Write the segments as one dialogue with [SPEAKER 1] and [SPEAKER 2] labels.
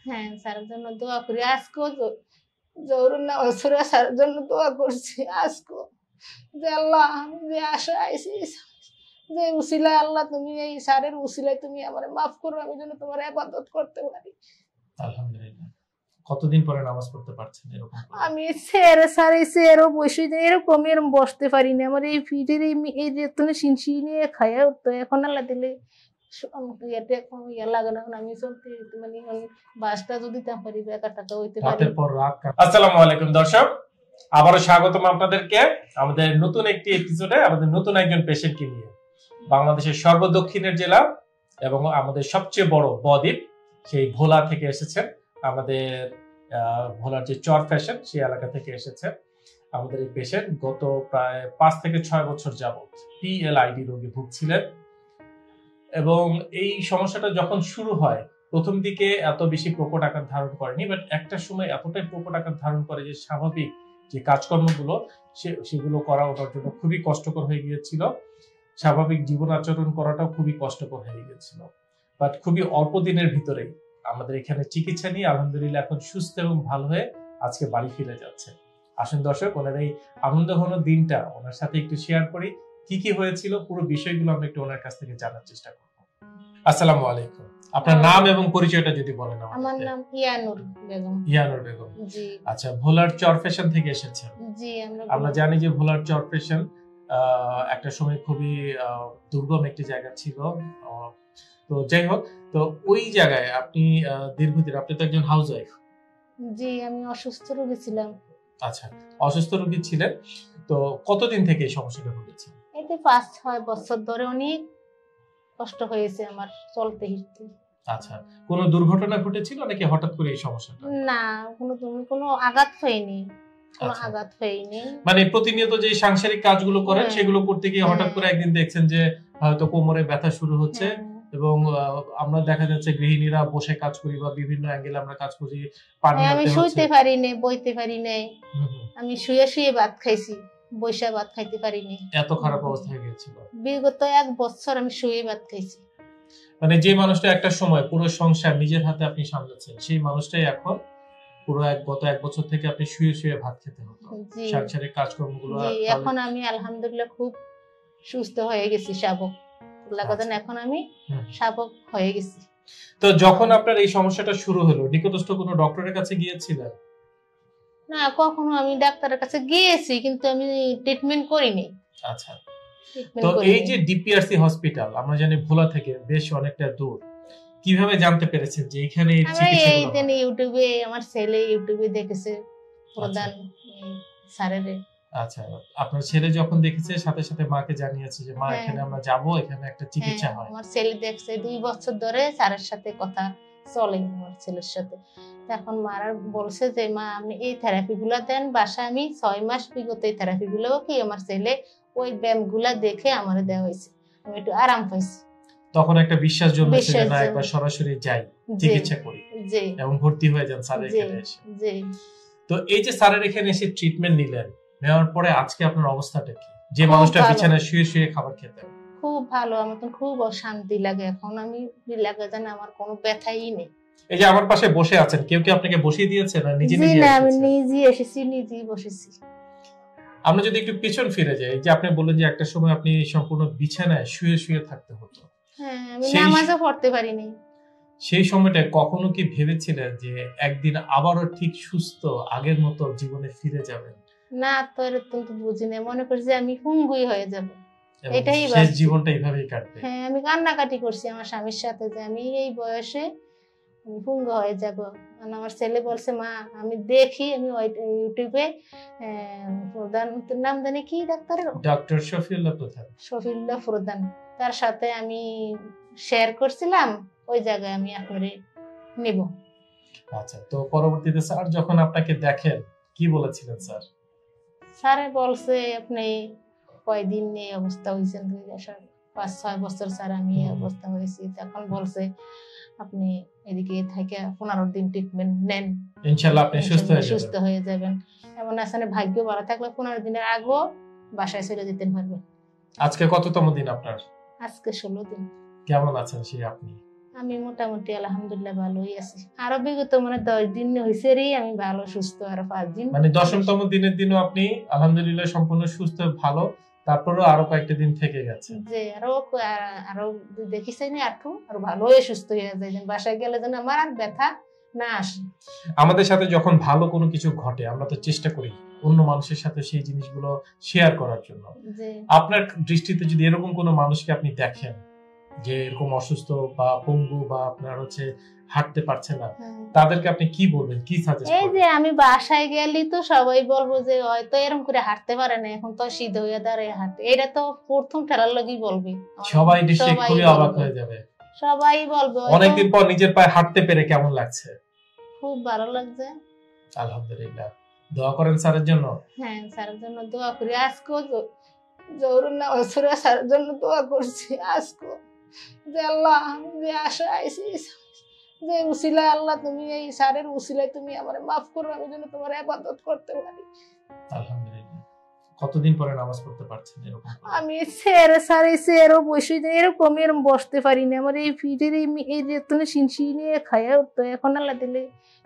[SPEAKER 1] হ্যাঁ স্যারের জন্য দোয়া করি। আজকেও জহুরুল নামাজ পড়ে স্যারের জন্য দোয়া করছি। আজকেও যে আল্লাহ আমি যে আশা আইছি, যে উসিলায় আল্লাহ তুমি এই স্যারের উসিলায় তুমি আমার মাফ করো, আমি যেন তোমার ইবাদত করতে পারি।
[SPEAKER 2] আলহামদুলিল্লাহ। কতদিন পরে নামাজ পড়তে পারছেন এরকম?
[SPEAKER 1] আমি সেরও বসে এরকম বসতে পারি না। আমার এই ফিটের এই যে তুমি শিনশি নিয়ে খাইয়া উঠতো, এখন আল্লাহ দিলে লাগে না। আমি চলতে মানে বাসটা যদি পারি একা টাকা হইতে পারি।
[SPEAKER 2] আসসালামু আলাইকুম দর্শক, আবারও স্বাগতম আপনাদেরকে আমাদের নতুন একটি এপিসোডে, আমাদের নতুন একজন পেশেন্টকে নিয়ে। বাংলাদেশের সর্বদক্ষিণের জেলা এবং আমাদের সবচেয়ে বড় বদ্বীপ সেই ভোলা থেকে এসেছেন। আমাদের ভোলার যে চর ফ্যাশন সেই এলাকা থেকে এসেছে আমাদের এই পেশেন্ট। গত প্রায় 5 থেকে 6 বছর যাবত PLID রোগে ভুগছিলেন এবং এই সমস্যাটা যখন শুরু হয় প্রথম দিকে এত বেশি প্রকট আকার ধারণ করেনি, বাট একটা সময় এতটাই প্রকট আকার ধারণ করে যে স্বাভাবিক যে কাজকর্মগুলো সেগুলো করা ওনার জন্য খুবই কষ্টকর হয়ে গিয়েছিল। স্বাভাবিক জীবন আচরণ করাটাও খুবই কষ্টকর হয়ে গিয়েছিল। বাট খুবই অল্প দিনের ভিতরেই আমাদের এখানে চিকিৎসা নিয়ে আলহামদুলিল্লাহ এখন সুস্থ এবং ভালো হয়ে আজকে বাড়ি ফিরে যাচ্ছে। আসুন দর্শক, ওনার এই আনন্দ ঘন দিনটা ওনার সাথে একটু শেয়ার করি। কি কি হয়েছিল পুরো বিষয়গুলো আমরা একটু ওনার কাছ থেকে জানার চেষ্টা করব। আসসালামু আলাইকুম, আপনার নাম এবং পরিচয়টা যদি বলেন।
[SPEAKER 1] আমার নাম ইয়ানুর বেগম।
[SPEAKER 2] ইয়ানুর বেগম,
[SPEAKER 1] জি।
[SPEAKER 2] আচ্ছা, ভোলার চর ফ্যাশন থেকে এসেছেন।
[SPEAKER 1] জি,
[SPEAKER 2] আমরা জানি যে ভোলার চর ফ্যাশন একটা সময় খুবই দুর্গম একটি জায়গা ছিল। তো যাই হোক, তো ওই জায়গায় আপনি দীর্ঘদিন, আপনি তো একজন হাউসওয়াইফ।
[SPEAKER 1] জি, আমি অসুস্থ রোগী ছিলাম।
[SPEAKER 2] আচ্ছা, অসুস্থ রোগী ছিলেন। তো কতদিন থেকে এই সমস্যাটা হয়েছে?
[SPEAKER 1] এতে 5-6 বছর ধরে অনেক কষ্ট হয়েছে আমার চলতে ফিরতে।
[SPEAKER 2] আচ্ছা, কোনো দুর্ঘটনা ঘটেছিল নাকি হঠাৎ করে এই সমস্যাটা?
[SPEAKER 1] না, কোনো আঘাত হয়নি। কোনো আঘাত হয়নি।
[SPEAKER 2] মানে প্রতিনিয়ত যে সাংসারিক কাজগুলো করেন সেগুলো করতে গিয়ে হঠাৎ করে একদিন দেখছেন যে হয়তো কোমরে ব্যথা শুরু হচ্ছে এবং আমরা দেখা যাচ্ছে গৃহিণীরা বসে কাজ করি বা বিভিন্ন অ্যাঙ্গেলে আমরা কাজ করি, পানি আনতে হচ্ছে।
[SPEAKER 1] আমি শুইতে পারি না, বইতে পারি না। আমি শুয়ে শুয়ে ভাত খাইছি, বইসা ভাত খাইতে পারি না।
[SPEAKER 2] এত খারাপ অবস্থা হয়ে গিয়েছিল।
[SPEAKER 1] বিগত 1 বছর আমি শুয়ে ভাত খাইছি।
[SPEAKER 2] মানে যে মানুষটা একটা সময় পুরো সংসার নিজের হাতে আপনি সামলাচ্ছেন, সেই মানুষটাই এখন পুরো গত 1 বছর থেকে আপনি শুয়ে শুয়ে ভাত খেতে হতো, সংসারের কাজকর্মগুলো।
[SPEAKER 1] এখন আমি আলহামদুলিল্লাহ খুব সুস্থ হয়ে গেছি, শাবক লাগাতেন, এখন আমি শাবক হয়ে গেছি।
[SPEAKER 2] তো যখন আপনার এই সমস্যাটা শুরু হলো, নিকটস্থ কোনো ডক্টরের কাছে গিয়েছিলেন?
[SPEAKER 1] না, কখনো আমি ডাক্তারের কাছে গিয়েছি কিন্তু আমি ট্রিটমেন্ট করিনি।
[SPEAKER 2] আচ্ছা, তো এই যে ডিপিআরসি হসপিটাল আমরা জানি ভোলা থেকে বেশ অনেকটা দূর, কিভাবে জানতে পেরেছেন যে এখানে এই চিকিৎসাগুলো হয়?
[SPEAKER 1] আমি ইউটিউবে, আমার ছেলে ইউটিউবে দেখেছে প্রধান স্যারের।
[SPEAKER 2] আচ্ছা, আপনার ছেলে যখন দেখেছে সাথে সাথে মাকে জানিয়েছে যে মা এখানে আমরা যাব, এখানে একটা চিকিৎসা হয়।
[SPEAKER 1] আমার ছেলে দেখছে, 2 বছর ধরে স্যারের সাথে কথা চলে আমার ছেলের সাথে। এখন মারা বলছে যে মা আপনি এই থেরাপিগুলো দেন বাসায়। আমি 6 মাস বিগত এই থেরাপিগুলো কি আমার ছেলে ওই ব্যায়ামগুলো দেখে আমারে দেওয়া হয়েছে, আমি একটু আরাম পাইছি।
[SPEAKER 2] তখন একটা বিশ্বাস জন্মেছে যে না, একবার সরাসরি যাই, চিকিৎসা করি এবং ভর্তি হয়ে যান স্যারের এখানে এসে।
[SPEAKER 1] জি।
[SPEAKER 2] তো এই যে স্যারের এখানে এসে ট্রিটমেন্ট নিলেন, নেওয়ার পরে আজকে আপনার অবস্থাটা কি? যে মানুষটা বিছানায় শুয়ে শুয়ে খাবার খেতেন।
[SPEAKER 1] খুব ভালো, আমার তো খুব শান্তি লাগে এখন। আমি লাগে জানা আমার কোনো ব্যথাই নেই।
[SPEAKER 2] এই যে আমার পাশে বসে আছেন, কেউ কি আপনাকে বসিয়ে দিয়েছে না নিজে নিজে?
[SPEAKER 1] না, আমি নিজে এসেছি, নিজেই বসেছি।
[SPEAKER 2] আমরা যদি একটু পিছন ফিরে যাই, যে আপনি বললেন যে একটা সময় আপনি সম্পূর্ণ বিছানায় শুয়ে শুয়ে থাকতে হতো।
[SPEAKER 1] হ্যাঁ, আমি নামাজও পড়তে পারিনি।
[SPEAKER 2] সেই সময়টা কখনো কি ভেবেছিলেন যে একদিন আবারও ঠিক সুস্থ আগের মতো জীবনে ফিরে যাবেন?
[SPEAKER 1] না, তো এরকম তো বুঝি না, মনে করছি আমি হুঙ্গুই হয়ে যাব, এটাই
[SPEAKER 2] শেষ জীবনটা এইভাবেই কাটবে।
[SPEAKER 1] হ্যাঁ, আমি কান্নাকাটি করছি আমার স্বামীর সাথে যে আমি এই বয়সে আমি হুঙ্গ হয়ে যাব। আমার ছেলে বলছে মা আমি দেখি, আমি ইউটিউবে প্রধান নাম জানি কি ডাক্তারের,
[SPEAKER 2] ডক্টর শফিউল্লাহ প্রধান।
[SPEAKER 1] শফিউল্লাহ প্রধান, তার সাথে আমি শেয়ার করছিলাম, ওই জায়গায় আমি আপনারে নিব।
[SPEAKER 2] আচ্ছা, তো পরবর্তীতে স্যার যখন আপনাকে দেখেন কি বলেছিলেন স্যার?
[SPEAKER 1] স্যারে বলছে আপনি কয়দিন এই অবস্থা হয়েছেন? 5-6 বছর স্যার আমি এই অবস্থা হয়েছি। তখন বলছে আপনি এদিকে থেকে 15 দিন ট্রিটমেন্ট নেন,
[SPEAKER 2] ইনশাআল্লাহ আপনি সুস্থ
[SPEAKER 1] হয়ে যাবেন। এমন আসলে ভাগ্য ভালো থাকলে 15 দিনের আগেও বাসায় চলে যেতে পারবেন।
[SPEAKER 2] আজকে কততম দিন আপনার?
[SPEAKER 1] আজকে 16 দিন।
[SPEAKER 2] কেমন আছেন সেই আপনি?
[SPEAKER 1] আমি মোটামুটি আলহামদুলিল্লাহ ভালোই আছি। আরো বিগত 10 দিন হয়েছে রে আমি ভালো সুস্থ, আর 5 দিন
[SPEAKER 2] 10তম দিনের দিনও আপনি আলহামদুলিল্লাহ সম্পূর্ণ সুস্থ ভালো, তারপরেও আরো কয়েকটা দিন থেকে গেছে
[SPEAKER 1] যে আরো দেখিছেন আরো ভালোই সুস্থ হয়ে যায়, বাসায় গেলে যেন আমার আর ব্যথা না আসে।
[SPEAKER 2] আমাদের সাথে যখন ভালো কোনো কিছু ঘটে আমরা তো চেষ্টা করি অন্য মানুষের সাথে সেই জিনিসগুলো শেয়ার করার জন্য। আপনার দৃষ্টিতে যদি এরকম কোনো মানুষকে আপনি দেখেন যে এরকম অসুস্থ বা পঙ্গু বা আপনার হাঁটতে পারছে না, তাদেরকে আপনি কি বলবেন, কি সাজেস্ট করবেন?
[SPEAKER 1] এই যে আমি বাসায় গেলি তো সবাই বলবো যে হয়তো এরকম করে হাঁটতে পারে না, এখন তো সিধা হয়ে দাঁড়িয়ে হাঁটে, এটা তো প্রথম ঠেলার লগেই বলবে,
[SPEAKER 2] সবাই দেখে খুবই অবাক হয়ে যাবে।
[SPEAKER 1] সবাই বলবে।
[SPEAKER 2] অনেকদিন পর নিজের পায়ে হাঁটতে পেরে কেমন লাগছে?
[SPEAKER 1] খুব ভালো লাগছে
[SPEAKER 2] আলহামদুলিল্লাহ। দোয়া করেন স্যারের জন্য?
[SPEAKER 1] হ্যাঁ, স্যারের জন্য দোয়া করি। আজকেও জহুরুল নামাজ পড়ে স্যারের জন্য দোয়া করছি। আজকেও যে আল্লাহ আমি যে আশা আইছি, যে উসিলায় আল্লাহ তুমি এই স্যারের উসিলায় তুমি আমারে মাফ করো, আমি যেন তোমার ইবাদত করতে পারি।
[SPEAKER 2] আলহামদুলিল্লাহ। কতদিন পরে নামাজ পড়তে পারছেন এরকম?
[SPEAKER 1] আমি এরকম বসতে পারি না, আমার এই ফিটের এই যে তুমি শিনশি নিয়ে খাইয়া উঠতো, এখন আল্লাহ দিলে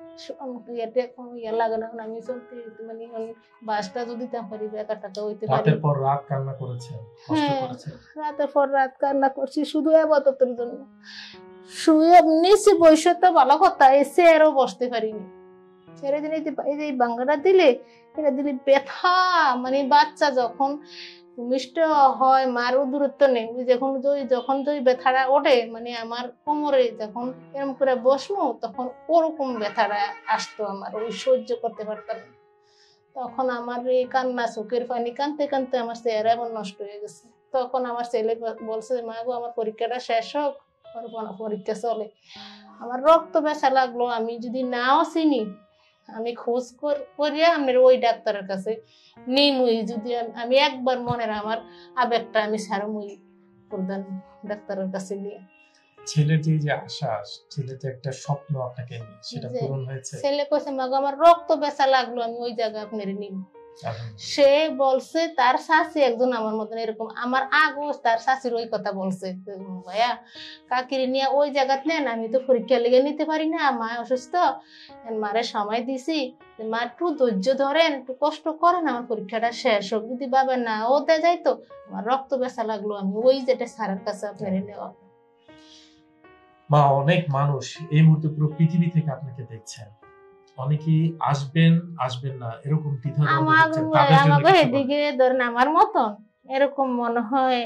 [SPEAKER 1] লাগে না। আমি চলতে বাসটা যদি পারি টাকা হইতে পারি।
[SPEAKER 2] রাতের পর রাত কান্না করেছেন?
[SPEAKER 1] রাতের পর রাত কান্না করছি শুধু ইবাদতের জন্য। শুয়ে নিচে বসে তো ভালো কথা, এসে আরো বসতে পারিনি। ছেড়ে দিলে এই যে বাঙ্গাটা দিলে, এটা দিলে ব্যথা, বাচ্চা যখন মিষ্ট হয় মারও দূরত্ব নেই, যখন ব্যথাটা ওঠে আমার কোমরে যখন এরকম করে বসবো তখন ওরকম ব্যথাটা আসতো, আমার ওই সহ্য করতে পারতাম। তখন আমার এই কান্না, চোখের পানি কানতে কানতে আমার চেহারা এমন নষ্ট হয়ে গেছে। তখন আমার ছেলে বলছে, মা গো আমার পরীক্ষাটা শেষ হোক, পরীক্ষা চলে। আমার রক্ত বেচা লাগলো, আমি যদি নাও চিনি আমি খোঁজ করিয়া আমি ওই ডাক্তারের কাছে নিমুই, যদি আমি একবার মনের আমার আবেগটা আমি সারমুই প্রধান ডাক্তারের কাছে নিয়ে।
[SPEAKER 2] ছেলের যে আশা, ছেলের যে একটা স্বপ্ন আপনাকে নিয়ে, সেটা পূরণ হয়েছে?
[SPEAKER 1] ছেলে কইছে মা গো আমার রক্ত বেচা লাগলো, আমি ওই জায়গা আপনারে নিব। সে বলছে তার শাশি একজন আমার মতন এরকম, আমার আগো তার শাশির ওই কথা বলছে, ভাইয়া কাকির নিয়ে ওই জায়গাতে নেন, আমি তো পরীক্ষা লেগে নিতে পারি না, মা অসুস্থ, মারে সময় দিছি, মা একটু ধৈর্য ধরেন, একটু কষ্ট করেন, আমার পরীক্ষাটা শেষ হোক, যদি বাবা না ওতে যাইতো আমার রক্ত বেচা লাগলো, আমি ওই যেটা স্যারের কাছে আপনারে নেওয়া।
[SPEAKER 2] মা, অনেক মানুষ এই মুহূর্তে পুরো পৃথিবী থেকে আপনাকে দেখছেন, অনেকেই আসবেন না এরকম
[SPEAKER 1] আমাকে এদিকে ধরেন আমার মতন এরকম মনে হয়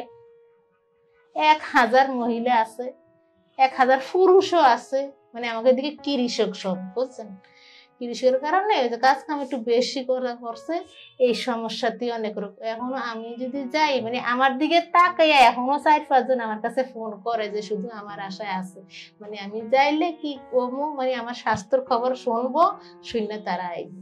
[SPEAKER 1] 1000 মহিলা আছে, 1000 পুরুষও আছে, আমাকে দিকে কৃষক সব, বুঝছেন? কৃষকের কারণে কাজ কাম একটু বেশি করা করছে, এই সমস্যাতে অনেক রকম। এখনো আমি যদি যাই আমার দিকে তাকাইয়া এখনো 4-5 জন আমার কাছে ফোন করে যে শুধু আমার আশায় আছে, আমি যাইলে কি কমো, আমার স্বাস্থ্যের খবর শুনবো, শুনলে তারা আইবে।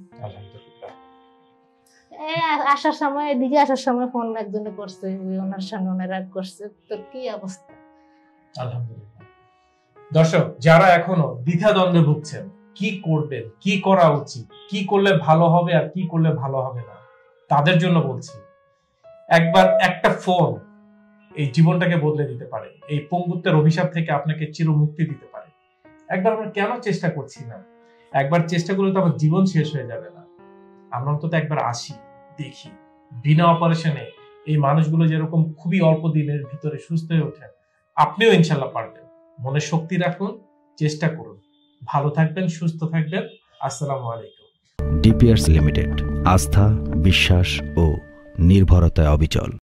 [SPEAKER 1] আসার সময় এদিকে আসার সময় ফোন একজনে করছে, ওনার সঙ্গে ওনারা করছে, তো কি অবস্থা।
[SPEAKER 2] আলহামদুলিল্লাহ। দর্শক যারা এখনো দ্বিধাদ্বন্দ্বে ভুগছেন, কি করবেন, কি করা উচিত, কি করলে ভালো হবে আর কি করলে ভালো হবে না, তাদের জন্য বলছি, একবার একটা ফোন এই জীবনটাকে বদলে দিতে পারে, এই পঙ্গুত্বের অভিশাপ থেকে আপনাকে চিরমুক্তি দিতে পারে। একবার আমরা কেন চেষ্টা করছি না? একবার চেষ্টা করলে তো আমার জীবন শেষ হয়ে যাবে না। আমরা অন্তত একবার আসি, দেখি, বিনা অপারেশনে এই মানুষগুলো যেরকম খুবই অল্প দিনের ভিতরে সুস্থ হয়ে ওঠেন, আপনিও ইনশাল্লাহ পারবেন। মনে শক্তি রাখুন, চেষ্টা করুন। ভালো থাকবেন, সুস্থ থাকবেন। আসসালামু আলাইকুম।
[SPEAKER 3] ডিপিআরস লিমিটেড, আস্থা, বিশ্বাস ও নির্ভরতায় অবিচল।